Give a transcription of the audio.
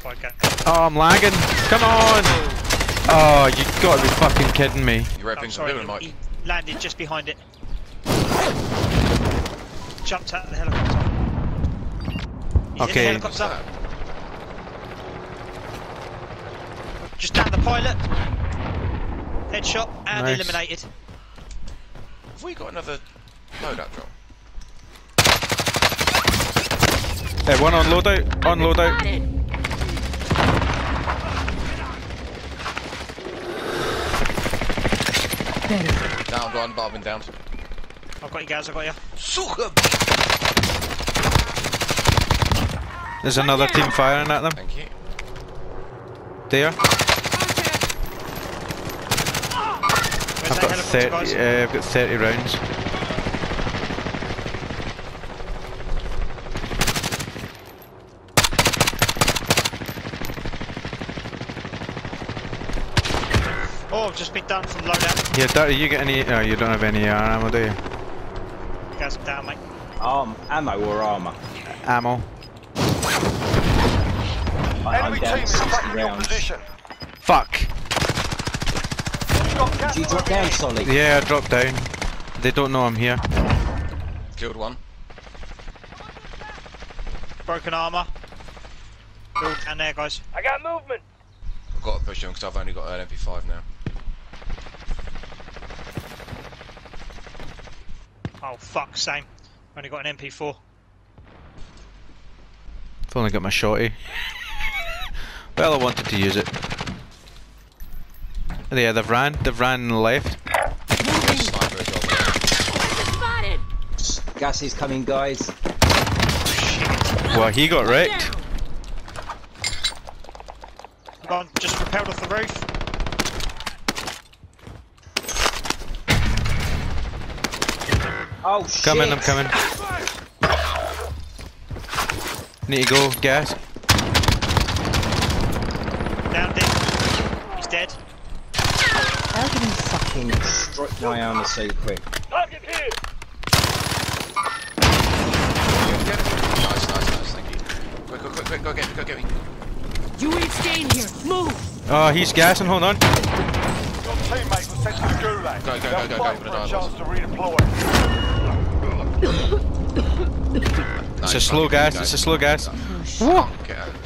Bye, go. Oh, I'm lagging. Come on! Oh, you gotta be fucking kidding me. You're repping some blue, Mike. He landed just behind it. Jumped out of the helicopter. He's Okay. in the helicopter. Just down the pilot. Headshot and Nice. eliminated. Have we got another loadout drop? Hey, one on loadout. On loadout. Down one, but I've been down. I've got you guys, I've got you. There's another team firing at them. Thank you. There. Where's I've that got helicopter, 30. guys? I've got 30 rounds. Oh, I've just been done from loadout. Yeah, Dirty, you get any? Oh, you don't have any ammo, do you? Guys, I'm down, mate. Ammo or armour? Ammo. I'm down 60 rounds. Fuck. Did you drop down, Solly? Yeah, I dropped down. They don't know I'm here. Killed one. Broken armour. They're all down there, guys. I got movement. I've got to push him because I've only got an MP5 now. Oh, fuck, same. Only got an MP4. I've only got my shotty. Well, I wanted to use it. Yeah, they've ran and left. Sniper as well. Gas is coming, guys. Well, he got wrecked. Come on, just rappelled off the roof. Oh shit! Coming, I'm coming. Need to go, gas. Downed him. He's dead. How did he fucking strike my armour so quick? Target here. Nice, thank you. Quick, go get me. You ain't staying here. Move. Oh, he's gassing, hold on. Your teammate was sent to the gulag. Go, They'll fight for a chance to redeploy. It's a slow gas, it's a slow gas. Get out.